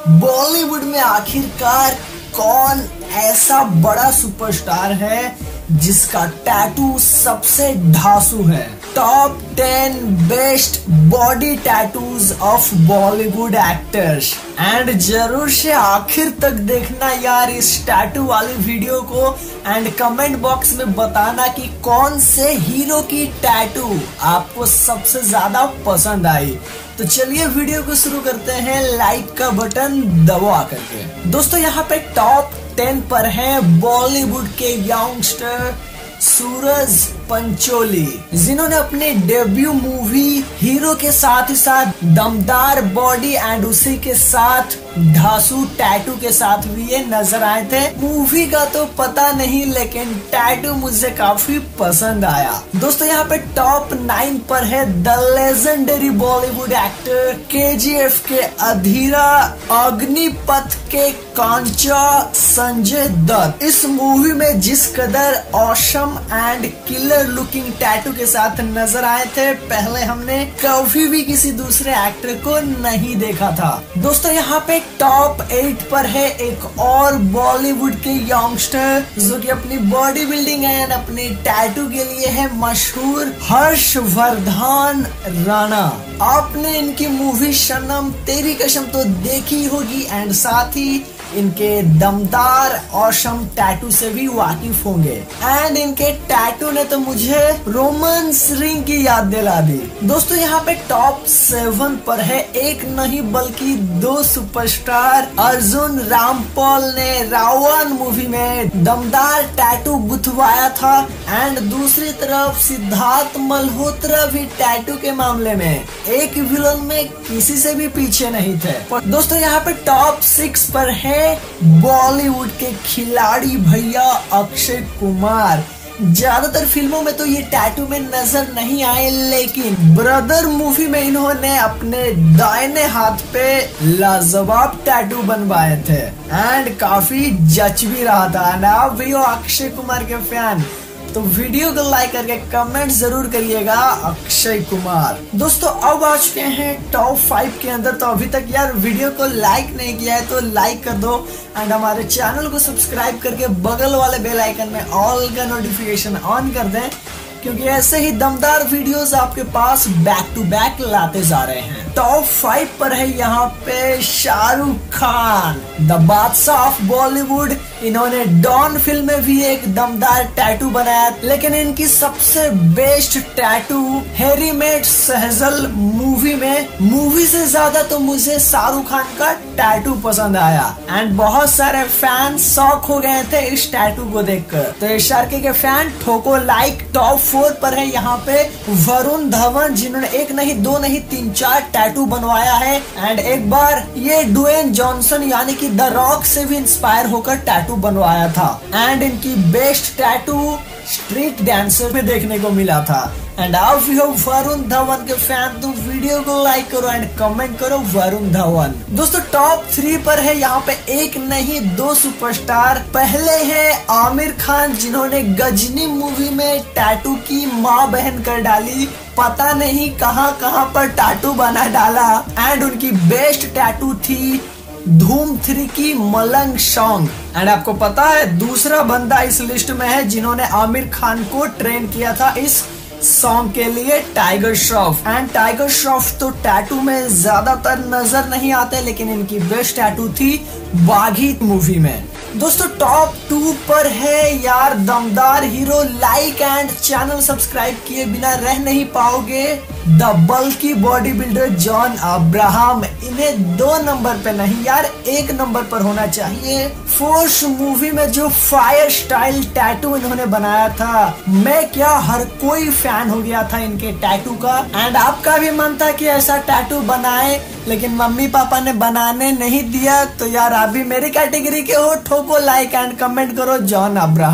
बॉलीवुड में आखिरकार कौन ऐसा बड़ा सुपरस्टार है जिसका टैटू सबसे धांसू है। Top 10 best body tattoos of Bollywood actors. And जरूर से आखिर तक देखना यार इस टैटू वाली वीडियो को, एंड कमेंट बॉक्स में बताना कि कौन से हीरो की टैटू आपको सबसे ज्यादा पसंद आई। तो चलिए वीडियो को शुरू करते हैं लाइक का बटन दबा करके। दोस्तों यहाँ पे टॉप 10 पर है बॉलीवुड के यंगस्टर सूरज पंचोली, जिन्होंने अपने डेब्यू मूवी हीरो के साथ ही साथ दमदार बॉडी एंड उसी के साथ धांसू टैटू के साथ भी ये नजर आए थे। मूवी का तो पता नहीं लेकिन टैटू मुझे काफी पसंद आया। दोस्तों यहाँ पे टॉप 9 पर है the legendary Bollywood actor KGF के अधीरा, अग्निपथ के कांचा संजय दत्त। इस मूवी में जिस कदर awesome and killer looking tattoo के साथ नजर आए थे, पहले हमने कभी भी किसी दूसरे एक्टर को नहीं देखा था। दोस्तों यहाँ पे टॉप 8 पर है एक और बॉलीवुड के यंगस्टर जो कि अपनी बॉडी बिल्डिंग एंड अपने टैटू के लिए है मशहूर, हर्षवर्धन राणा। आपने इनकी मूवी सनम तेरी कसम तो देखी होगी एंड साथ ही इनके दमदार ऑसम टैटू से भी वाकिफ होंगे। एंड इनके टैटू ने तो मुझे रोमांस रिंग की याद दिला दी। दोस्तों यहाँ पे टॉप 7 पर है एक नहीं बल्कि 2 सुपरस्टार। अर्जुन रामपाल ने रावण मूवी में दमदार टैटू गुथवाया था एंड दूसरी तरफ सिद्धार्थ मल्होत्रा भी टैटू के मामले में एक विलन में किसी से भी पीछे नहीं थे। दोस्तों यहाँ पे टॉप 6 पर है बॉलीवुड के खिलाड़ी भैया अक्षय कुमार। ज्यादातर फिल्मों में तो ये टैटू में नजर नहीं आए, लेकिन ब्रदर मूवी में इन्होंने अपने दाहिने हाथ पे लाजवाब टैटू बनवाए थे एंड काफी जच भी रहा था। ना आप भी हो अक्षय कुमार के फैन तो वीडियो को लाइक करके कमेंट जरूर करिएगा अक्षय कुमार। दोस्तों अब आ चुके हैं टॉप 5 के अंदर। तो अभी तक यार वीडियो को लाइक नहीं किया है तो लाइक कर दो एंड हमारे चैनल को सब्सक्राइब करके बगल वाले बेल आइकन में ऑल का नोटिफिकेशन ऑन कर दें, क्योंकि ऐसे ही दमदार वीडियोस आपके पास बैक टू बैक लाते जा रहे हैं। टॉप 5 पर है यहाँ पे Shahrukh Khan, the Badshah of Bollywood. इन्होंने डॉन फिल्म में भी एक दमदार टैटू बनाया, लेकिन इनकी सबसे best tattoo Harry met Sejal movie में। मूवी से ज्यादा तो मुझे शाहरुख खान का टैटू पसंद आया एंड बहुत सारे फैन शॉक हो गए थे इस टैटू को देखकर। तो इस शार्के के फैन ठोको लाइक। टॉप 4 पर है यहाँ पे वरुण धवन, जिन्होंने एक नहीं 2 नहीं 3-4 टैटू बनवाया है एंड एक बार ये ड्वेन जॉनसन यानी कि द रॉक से भी इंस्पायर होकर टैटू बनवाया था। एंड इनकी बेस्ट टैटू स्ट्रीट डांसर में देखने को मिला था। एंड आप भी हो वरुण धवन के फैन तो वीडियो को लाइक करो एंड कमेंट करो वरुण धवन। दोस्तों टॉप 3 पर है यहाँ पे एक नहीं 2 सुपरस्टार। पहले है आमिर खान, जिन्होंने गजनी मूवी में टैटू की माँ बहन कर डाली। पता नहीं कहाँ कहाँ पर टैटू बना डाला एंड उनकी बेस्ट टैटू थी धूम 3 की मलंग सॉन्ग। एंड आपको पता है दूसरा बंदा इस लिस्ट में है जिन्होंने आमिर खान को ट्रेन किया था इस सॉन्ग के लिए, Tiger Shroff. And Tiger Shroff तो टैटू में ज्यादातर नजर नहीं आते, लेकिन इनकी बेस्ट टैटू थी बागी मूवी में। दोस्तों टॉप 2 पर है यार दमदार hero, like and channel subscribe किए बिना रह नहीं पाओगे, the bulky body builder John Abraham. इन्हें 2 नंबर पे नहीं यार 1 नंबर पर होना चाहिए। फोर्स मूवी में जो फायर स्टाइल टैटू इन्होंने बनाया था, मैं क्या हर कोई फैन हो गया था इनके टैटू का। एंड आपका भी मन था कि ऐसा टैटू बनाए, लेकिन मम्मी पापा ने बनाने नहीं दिया। तो यार आप भी मेरी कैटेगरी के हो, ठोको लाइक एंड कमेंट करो जॉन अब्राहम। तो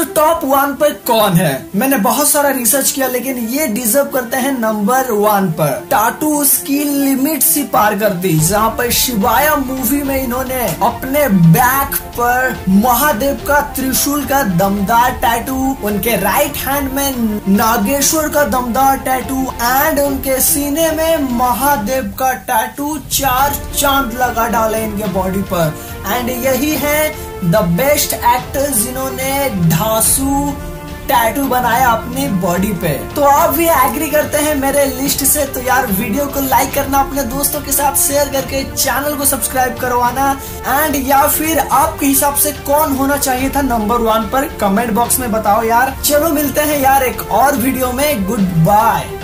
तो टॉप 1 पर कौन है? मैंने बहुत सारा रिसर्च किया लेकिन ये डिजर्व करते हैं नंबर 1 पर। टैटू उसकी लिमिट ही पार कर दी, जहाँ पर शिवाया मूवी में इन्होंने अपने बैक पर महादेव का त्रिशूल का दमदार टैटू, उनके राइट हैंड में नागेश्वर का दमदार टैटू एंड उनके सीने में महादेव का टैटू 4 चांद लगा डाले इनके बॉडी पर। एंड यही है द बेस्ट एक्टर्स जिन्होंने धांसू टैटू बनाया अपनी बॉडी पे। तो आप भी एग्री करते हैं मेरे लिस्ट से? तो यार वीडियो को लाइक करना, अपने दोस्तों के साथ शेयर करके चैनल को सब्सक्राइब करवाना एंड या फिर आपके हिसाब से कौन होना चाहिए था नंबर 1 पर, कमेंट बॉक्स में बताओ यार। चलो मिलते हैं यार एक और वीडियो में, गुड बाय।